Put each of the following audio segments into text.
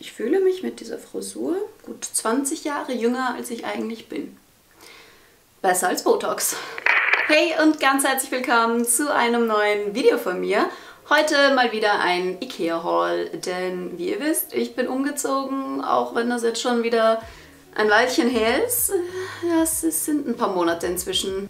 Ich fühle mich mit dieser Frisur gut 20 Jahre jünger, als ich eigentlich bin. Besser als Botox. Hey und ganz herzlich willkommen zu einem neuen Video von mir. Heute mal wieder ein Ikea-Haul, denn wie ihr wisst, ich bin umgezogen, auch wenn das jetzt schon wieder ein Weilchen her ist. Ja, es sind ein paar Monate inzwischen.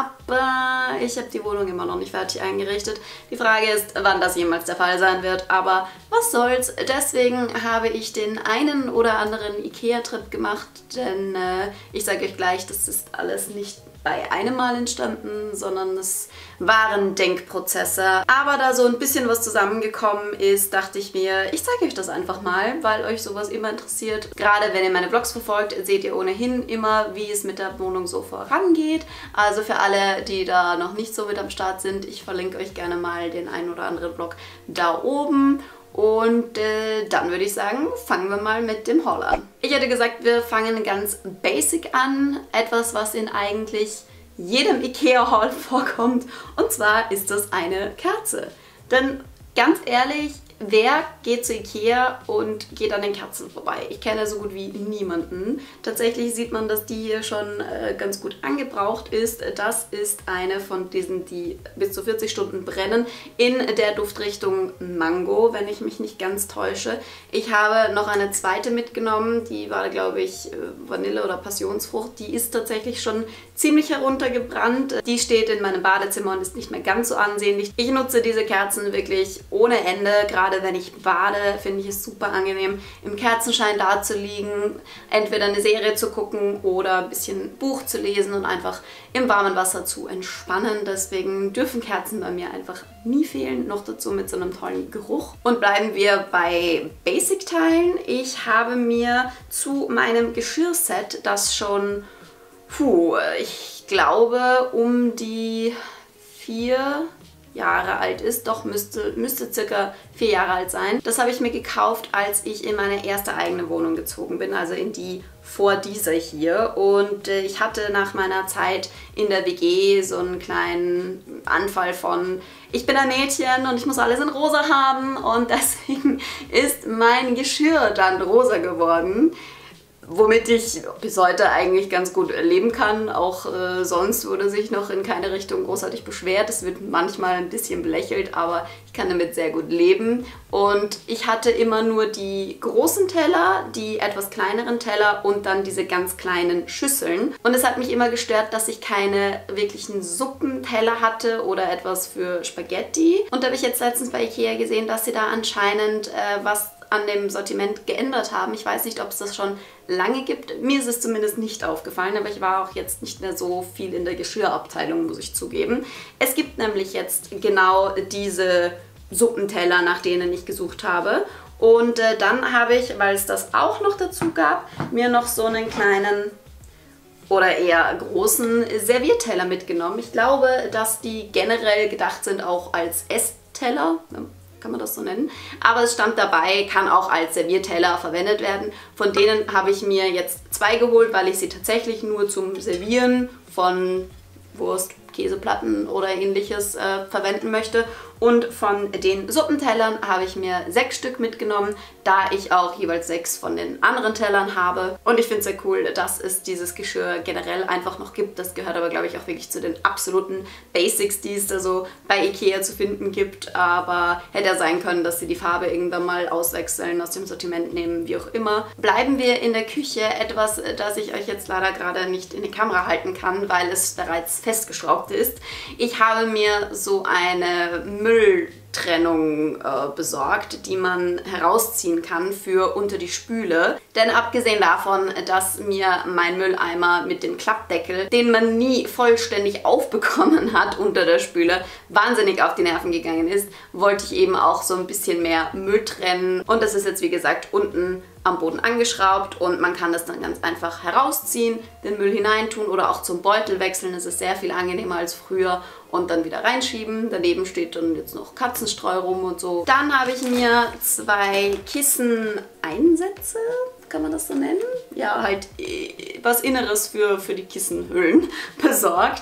Aber ich habe die Wohnung immer noch nicht fertig eingerichtet. Die Frage ist, wann das jemals der Fall sein wird. Aber was soll's. Deswegen habe ich den einen oder anderen Ikea-Trip gemacht. Denn ich sage euch gleich, das ist alles nicht bei einem Mal entstanden, sondern es waren Denkprozesse. Aber da so ein bisschen was zusammengekommen ist, dachte ich mir, ich zeige euch das einfach mal, weil euch sowas immer interessiert. Gerade wenn ihr meine Vlogs verfolgt, seht ihr ohnehin immer, wie es mit der Wohnung so vorangeht. Also für alle, die da noch nicht so mit am Start sind, ich verlinke euch gerne mal den einen oder anderen Vlog da oben. Und dann würde ich sagen, fangen wir mal mit dem Haul an. Ich hätte gesagt, wir fangen ganz basic an. Etwas, was in eigentlich jedem Ikea-Haul vorkommt. Und zwar ist das eine Kerze. Denn ganz ehrlich, wer geht zu Ikea und geht an den Kerzen vorbei? Ich kenne so gut wie niemanden. Tatsächlich sieht man, dass die hier schon ganz gut angebraucht ist. Das ist eine von diesen, die bis zu 40 Stunden brennen, in der Duftrichtung Mango, wenn ich mich nicht ganz täusche. Ich habe noch eine zweite mitgenommen, die war, glaube ich, Vanille oder Passionsfrucht. Die ist tatsächlich schon ziemlich heruntergebrannt. Die steht in meinem Badezimmer und ist nicht mehr ganz so ansehnlich. Ich nutze diese Kerzen wirklich ohne Ende. Gerade wenn ich bade, finde ich es super angenehm, im Kerzenschein da zu liegen, entweder eine Serie zu gucken oder ein bisschen Buch zu lesen und einfach im warmen Wasser zu entspannen. Deswegen dürfen Kerzen bei mir einfach nie fehlen, noch dazu mit so einem tollen Geruch. Und bleiben wir bei Basic-Teilen. Ich habe mir zu meinem Geschirrset, das schon, ich glaube um die 4 Jahre alt ist, doch müsste circa 4 Jahre alt sein. Das habe ich mir gekauft, als ich in meine erste eigene Wohnung gezogen bin, also in die vor dieser hier. Und ich hatte nach meiner Zeit in der WG so einen kleinen Anfall von, ich bin ein Mädchen und ich muss alles in rosa haben, und deswegen ist mein Geschirr dann rosa geworden. Womit ich bis heute eigentlich ganz gut leben kann. Auch sonst wurde sich noch in keine Richtung großartig beschwert. Es wird manchmal ein bisschen belächelt, aber ich kann damit sehr gut leben. Und ich hatte immer nur die großen Teller, die etwas kleineren Teller und dann diese ganz kleinen Schüsseln. Und es hat mich immer gestört, dass ich keine wirklichen Suppenteller hatte oder etwas für Spaghetti. Und da habe ich jetzt letztens bei Ikea gesehen, dass sie da anscheinend was an dem Sortiment geändert haben. Ich weiß nicht, ob es das schon lange gibt. Mir ist es zumindest nicht aufgefallen, aber ich war auch jetzt nicht mehr so viel in der Geschirrabteilung, muss ich zugeben. Es gibt nämlich jetzt genau diese Suppenteller, nach denen ich gesucht habe. Und dann habe ich, weil es das auch noch dazu gab, mir noch so einen kleinen oder eher großen Servierteller mitgenommen. Ich glaube, dass die generell gedacht sind auch als Essteller, kann man das so nennen. Aber es stand dabei, kann auch als Servierteller verwendet werden. Von denen habe ich mir jetzt 2 geholt, weil ich sie tatsächlich nur zum Servieren von Wurst, Käseplatten oder ähnliches verwenden möchte. Und von den Suppentellern habe ich mir 6 Stück mitgenommen, da ich auch jeweils 6 von den anderen Tellern habe. Und ich finde es sehr cool, dass es dieses Geschirr generell einfach noch gibt. Das gehört aber, glaube ich, auch wirklich zu den absoluten Basics, die es da so bei Ikea zu finden gibt. Aber hätte ja sein können, dass sie die Farbe irgendwann mal auswechseln, aus dem Sortiment nehmen, wie auch immer. Bleiben wir in der Küche, etwas, das ich euch jetzt leider gerade nicht in die Kamera halten kann, weil es bereits festgeschraubt ist. Ich habe mir so eine Mülltrennung besorgt, die man herausziehen kann für unter die Spüle. Denn abgesehen davon, dass mir mein Mülleimer mit dem Klappdeckel, den man nie vollständig aufbekommen hat unter der Spüle, wahnsinnig auf die Nerven gegangen ist, wollte ich eben auch so ein bisschen mehr Müll trennen. Und das ist jetzt, wie gesagt, unten am Boden angeschraubt und man kann das dann ganz einfach herausziehen, den Müll hineintun oder auch zum Beutel wechseln. Das ist sehr viel angenehmer als früher, und dann wieder reinschieben. Daneben steht dann jetzt noch Katzenstreu rum und so. Dann habe ich mir 2 Kisseneinsätze, kann man das so nennen? Ja, halt was Inneres für die Kissenhüllen besorgt.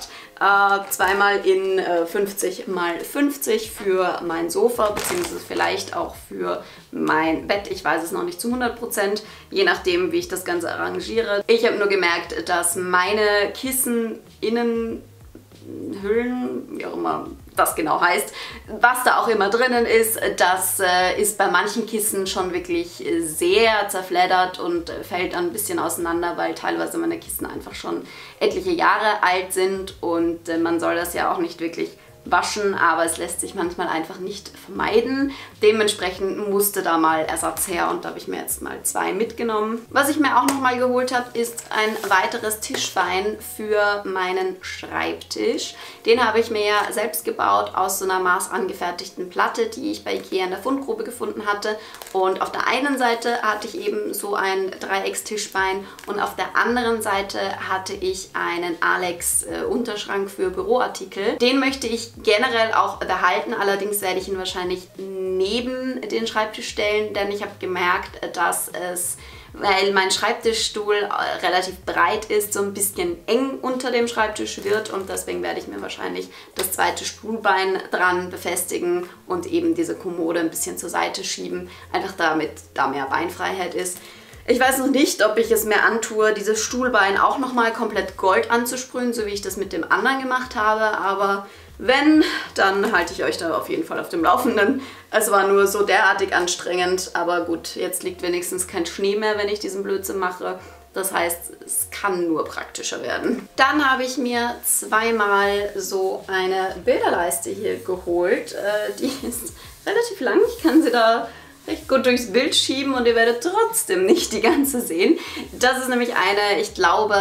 zweimal in 50 mal 50 für mein Sofa, beziehungsweise vielleicht auch für mein Bett. Ich weiß es noch nicht zu 100%, je nachdem, wie ich das Ganze arrangiere. Ich habe nur gemerkt, dass meine Kissen innen Hüllen, wie auch immer das genau heißt, was da auch immer drinnen ist, das ist bei manchen Kissen schon wirklich sehr zerfleddert und fällt dann ein bisschen auseinander, weil teilweise meine Kissen einfach schon etliche Jahre alt sind und man soll das ja auch nicht wirklich waschen, aber es lässt sich manchmal einfach nicht vermeiden. Dementsprechend musste da mal Ersatz her und da habe ich mir jetzt mal 2 mitgenommen. Was ich mir auch noch mal geholt habe, ist ein weiteres Tischbein für meinen Schreibtisch. Den habe ich mir ja selbst gebaut aus so einer maßangefertigten Platte, die ich bei Ikea in der Fundgrube gefunden hatte. Und auf der einen Seite hatte ich eben so ein Dreieckstischbein und auf der anderen Seite hatte ich einen Alex Unterschrank für Büroartikel. Den möchte ich generell auch behalten, allerdings werde ich ihn wahrscheinlich neben den Schreibtisch stellen, denn ich habe gemerkt, dass es, weil mein Schreibtischstuhl relativ breit ist, so ein bisschen eng unter dem Schreibtisch wird und deswegen werde ich mir wahrscheinlich das zweite Stuhlbein dran befestigen und eben diese Kommode ein bisschen zur Seite schieben, einfach damit da mehr Beinfreiheit ist. Ich weiß noch nicht, ob ich es mir antue, dieses Stuhlbein auch nochmal komplett Gold anzusprühen, so wie ich das mit dem anderen gemacht habe, aber wenn, dann halte ich euch da auf jeden Fall auf dem Laufenden. Es war nur so derartig anstrengend, aber gut, jetzt liegt wenigstens kein Schnee mehr, wenn ich diesen Blödsinn mache. Das heißt, es kann nur praktischer werden. Dann habe ich mir zweimal so eine Bilderleiste hier geholt. Die ist relativ lang, ich kann sie da recht gut durchs Bild schieben und ihr werdet trotzdem nicht die ganze sehen. Das ist nämlich eine, ich glaube,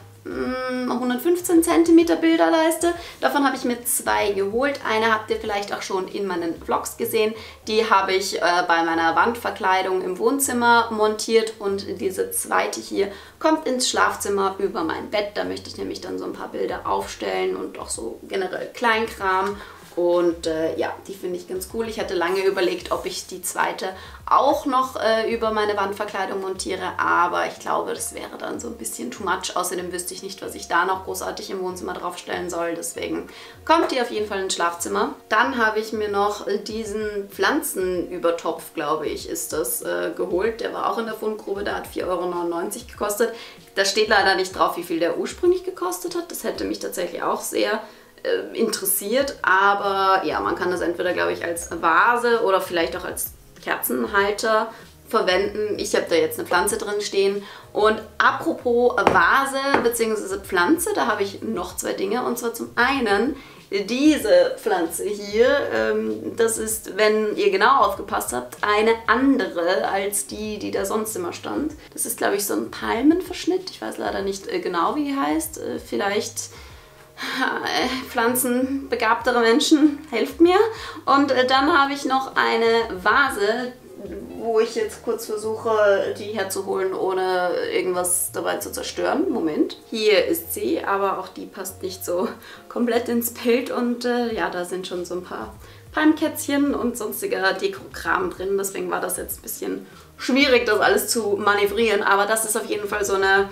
115 cm Bilderleiste. Davon habe ich mir 2 geholt. Eine habt ihr vielleicht auch schon in meinen Vlogs gesehen. Die habe ich bei meiner Wandverkleidung im Wohnzimmer montiert und diese zweite hier kommt ins Schlafzimmer über mein Bett. Da möchte ich nämlich dann so ein paar Bilder aufstellen und auch so generell Kleinkram. Und ja, die finde ich ganz cool. Ich hatte lange überlegt, ob ich die zweite auch noch über meine Wandverkleidung montiere, aber ich glaube, das wäre dann so ein bisschen too much. Außerdem wüsste ich nicht, was ich da noch großartig im Wohnzimmer draufstellen soll. Deswegen kommt die auf jeden Fall ins Schlafzimmer. Dann habe ich mir noch diesen Pflanzenübertopf, glaube ich, ist das, geholt. Der war auch in der Fundgrube, der hat 4,99 € gekostet. Da steht leider nicht drauf, wie viel der ursprünglich gekostet hat. Das hätte mich tatsächlich auch sehr interessiert, aber ja, man kann das entweder, glaube ich, als Vase oder vielleicht auch als Kerzenhalter verwenden. Ich habe da jetzt eine Pflanze drin stehen. Und apropos Vase bzw. Pflanze, da habe ich noch 2 Dinge. Und zwar zum einen diese Pflanze hier. Das ist, wenn ihr genau aufgepasst habt, eine andere als die, die da sonst immer stand. Das ist, glaube ich, so ein Palmenverschnitt. Ich weiß leider nicht genau, wie die heißt. Vielleicht pflanzenbegabtere Menschen, helft mir. Und dann habe ich noch eine Vase, wo ich jetzt kurz versuche, die herzuholen, ohne irgendwas dabei zu zerstören. Moment. Hier ist sie, aber auch die passt nicht so komplett ins Bild. Und ja, da sind schon so ein paar Palmkätzchen und sonstiger Dekokram drin. Deswegen war das jetzt ein bisschen schwierig, das alles zu manövrieren. Aber das ist auf jeden Fall so eine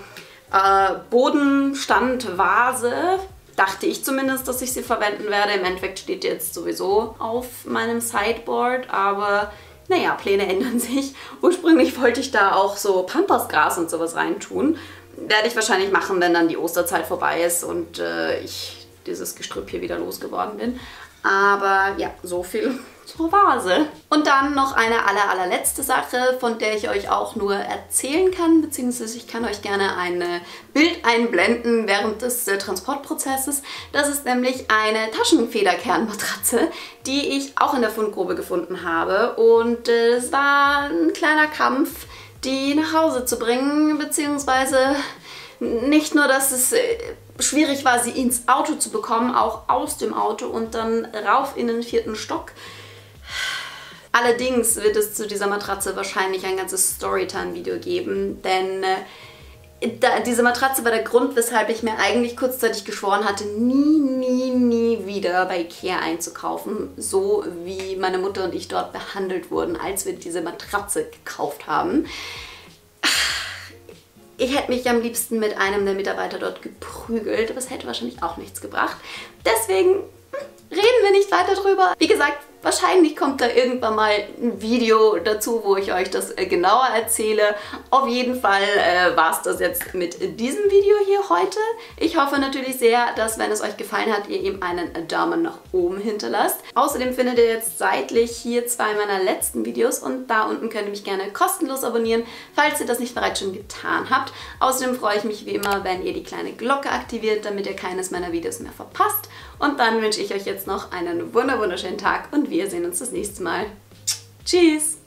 Bodenstandvase. Dachte ich zumindest, dass ich sie verwenden werde. Im Endeffekt steht die jetzt sowieso auf meinem Sideboard, aber naja, Pläne ändern sich. Ursprünglich wollte ich da auch so Pampasgras und sowas reintun. Werde ich wahrscheinlich machen, wenn dann die Osterzeit vorbei ist und ich dieses Gestrüpp hier wieder losgeworden bin. Aber ja, so viel zur Vase. Und dann noch eine allerletzte Sache, von der ich euch auch nur erzählen kann, beziehungsweise ich kann euch gerne ein Bild einblenden während des Transportprozesses. Das ist nämlich eine Taschenfederkernmatratze, die ich auch in der Fundgrube gefunden habe. Und es war ein kleiner Kampf, die nach Hause zu bringen, beziehungsweise nicht nur, dass es schwierig war, sie ins Auto zu bekommen, auch aus dem Auto und dann rauf in den 4. Stock. Allerdings wird es zu dieser Matratze wahrscheinlich ein ganzes Storytime-Video geben, denn diese Matratze war der Grund, weshalb ich mir eigentlich kurzzeitig geschworen hatte, nie wieder bei Ikea einzukaufen, so wie meine Mutter und ich dort behandelt wurden, als wir diese Matratze gekauft haben. Ich hätte mich am liebsten mit einem der Mitarbeiter dort geprügelt, aber es hätte wahrscheinlich auch nichts gebracht. Deswegen reden wir nicht weiter drüber. Wie gesagt, wahrscheinlich kommt da irgendwann mal ein Video dazu, wo ich euch das genauer erzähle. Auf jeden Fall war es das jetzt mit diesem Video hier heute. Ich hoffe natürlich sehr, dass, wenn es euch gefallen hat, ihr ihm einen Daumen nach oben hinterlasst. Außerdem findet ihr jetzt seitlich hier 2 meiner letzten Videos und da unten könnt ihr mich gerne kostenlos abonnieren, falls ihr das nicht bereits schon getan habt. Außerdem freue ich mich wie immer, wenn ihr die kleine Glocke aktiviert, damit ihr keines meiner Videos mehr verpasst. Und dann wünsche ich euch jetzt noch einen wunderschönen Tag und wir sehen uns das nächste Mal. Tschüss!